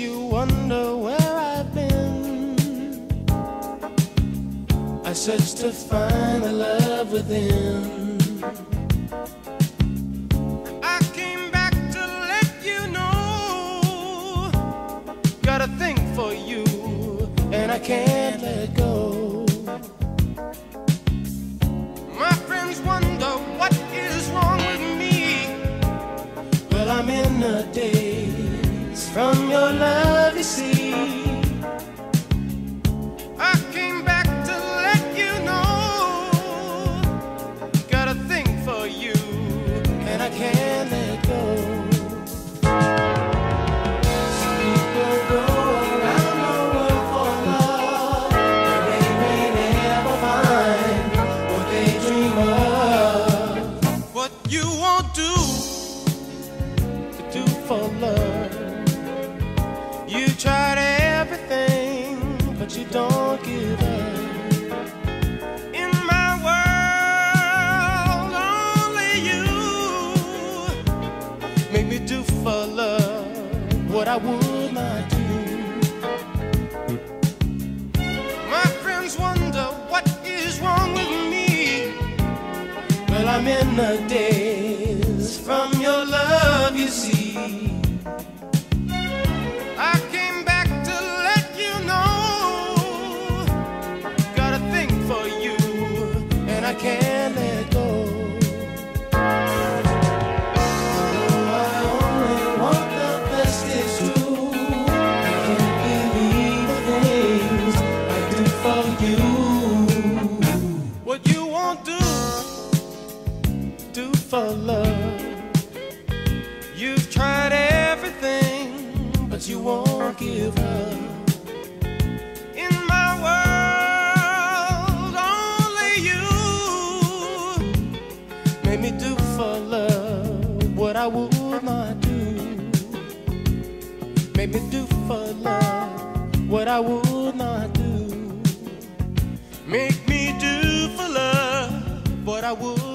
you wonder where I've been. I searched to find the love within. I came back to let you know, got a thing for you, and I can't let go. My friends wonder what is wrong with me. Well, I'm in the daze from your love, you see. I came back to let you know, got a thing for you, and I can't let go. Some people go around the world for love, and they may never find what they dream of. What you won't do to do for love. You tried everything, but you don't give up. In my world, only you make me do for love what I would not do. My friends wonder what is wrong with me. Well, I'm in the daze from your love, you see. I came back to let you know, got a thing for you, and I can't let go. Although I only want the best, it's true. I can't believe the things I do for you. What you won't do for love. You've tried everything, but you won't give up. In my world, only you made me do for love what I would not do. Made me do for love what I would not do. Make me do for love what I would